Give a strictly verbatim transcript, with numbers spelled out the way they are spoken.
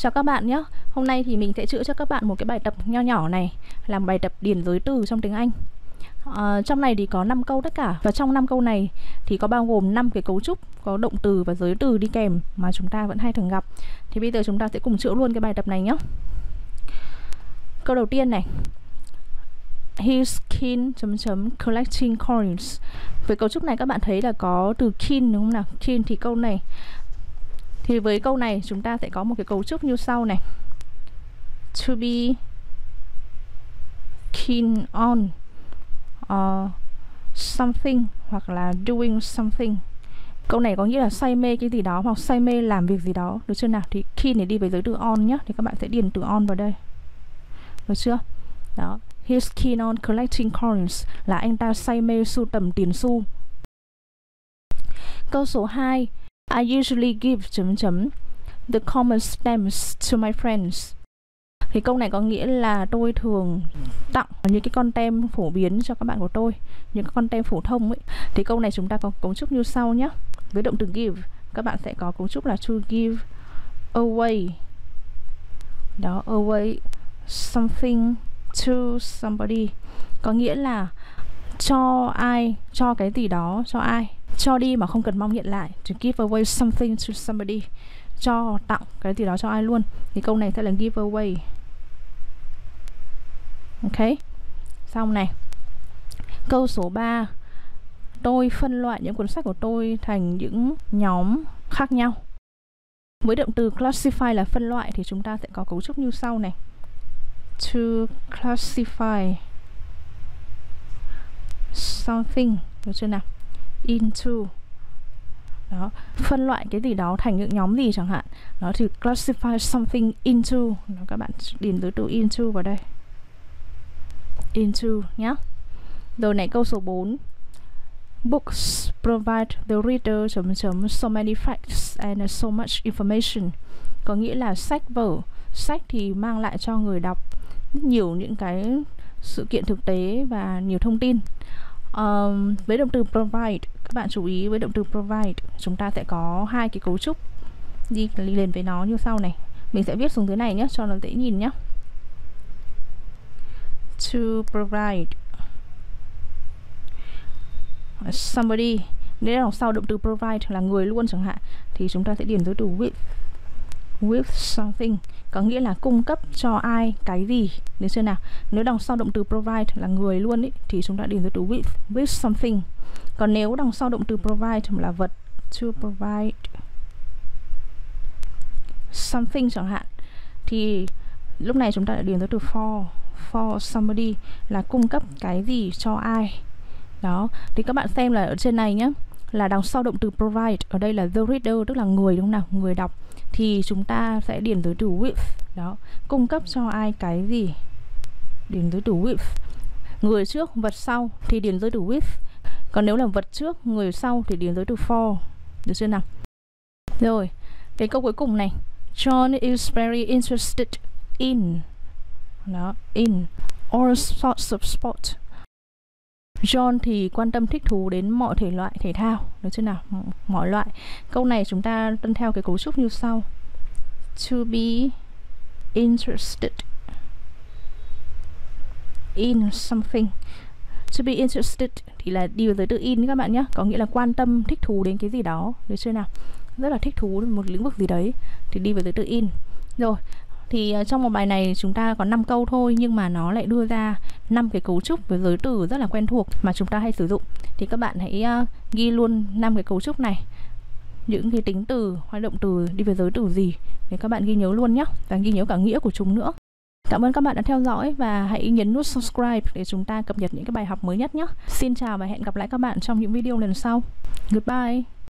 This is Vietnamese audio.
Chào các bạn nhé. Hôm nay thì mình sẽ chữa cho các bạn một cái bài tập nho nhỏ này, làm bài tập điền giới từ trong tiếng Anh. À, trong này thì có năm câu tất cả, và trong năm câu này thì có bao gồm năm cái cấu trúc có động từ và giới từ đi kèm mà chúng ta vẫn hay thường gặp. Thì bây giờ chúng ta sẽ cùng chữa luôn cái bài tập này nhé. Câu đầu tiên này, he's keen chấm chấm collecting coins. Với cấu trúc này các bạn thấy là có từ keen đúng không nào? Keen thì câu này thì với câu này chúng ta sẽ có một cái cấu trúc như sau này: to be keen on uh, something hoặc là doing something. Câu này có nghĩa là say mê cái gì đó hoặc say mê làm việc gì đó, được chưa nào? Thì keen này đi với giới từ on nhé, thì các bạn sẽ điền từ on vào đây, được chưa? Đó, he's keen on collecting coins là anh ta say mê sưu tầm tiền xu. Câu số hai, I usually give chấm chấm the common stamps to my friends. Thì câu này có nghĩa là tôi thường tặng những cái con tem phổ biến cho các bạn của tôi, những cái con tem phổ thông ấy. Thì câu này chúng ta có cấu trúc như sau nhé. Với động từ give, các bạn sẽ có cấu trúc là to give away. Đó, away something to somebody. Có nghĩa là cho ai, cho cái gì đó, cho ai, cho đi mà không cần mong nhận lại. To give away something to somebody, cho tặng cái gì đó cho ai luôn. Thì câu này sẽ là give away. Ok, xong này. Câu số ba, tôi phân loại những cuốn sách của tôi thành những nhóm khác nhau. Với động từ classify là phân loại thì chúng ta sẽ có cấu trúc như sau này: to classify something, được chưa nào? Into. Đó, phân loại cái gì đó thành những nhóm gì chẳng hạn. Đó thì classify something into. Đó, các bạn điền từ từ into vào đây. Into nhá. Rồi này, câu số bốn, books provide the reader chấm chấm so many facts and so much information. Có nghĩa là sách vở, sách thì mang lại cho người đọc rất nhiều những cái sự kiện thực tế và nhiều thông tin. Um, với động từ provide, các bạn chú ý với động từ provide chúng ta sẽ có hai cái cấu trúc đi liền với nó như sau này. Mình sẽ viết xuống dưới này nhé cho nó dễ nhìn nhé. To provide somebody, nếu đằng sau động từ provide là người luôn chẳng hạn, thì chúng ta sẽ điền giới từ with. With something có nghĩa là cung cấp cho ai cái gì, được chưa nào? Nếu đằng sau động từ provide là người luôn ý, thì chúng ta điền giới từ with, with something. Còn nếu đằng sau động từ provide là vật, to provide something chẳng hạn, thì lúc này chúng ta lại điền giới từ for, for somebody là cung cấp cái gì cho ai. Đó, thì các bạn xem là ở trên này nhé, là đằng sau động từ provide ở đây là the reader, tức là người đúng không nào? Người đọc, thì chúng ta sẽ điền giới từ with. Đó, cung cấp cho ai cái gì, điền giới từ with. Người trước, vật sau thì điền giới từ with. Còn nếu là vật trước, người sau thì điền giới từ for, được chưa nào? Rồi, cái câu cuối cùng này, John is very interested in, đó, in all sorts of sport. John thì quan tâm thích thú đến mọi thể loại thể thao, được chưa nào? Mọi loại. Câu này chúng ta tuân theo cái cấu trúc như sau: to be interested in something. To be interested thì là đi với giới từ in các bạn nhé, có nghĩa là quan tâm thích thú đến cái gì đó, được chưa nào? Rất là thích thú một lĩnh vực gì đấy thì đi với giới từ in. Rồi, thì uh, trong một bài này chúng ta có năm câu thôi, nhưng mà nó lại đưa ra năm cái cấu trúc với giới từ rất là quen thuộc mà chúng ta hay sử dụng. Thì các bạn hãy uh, ghi luôn năm cái cấu trúc này, những cái tính từ hoặc động từ đi với giới từ gì để các bạn ghi nhớ luôn nhé, và ghi nhớ cả nghĩa của chúng nữa. Cảm ơn các bạn đã theo dõi và hãy nhấn nút subscribe để chúng ta cập nhật những cái bài học mới nhất nhé. Xin chào và hẹn gặp lại các bạn trong những video lần sau. Goodbye.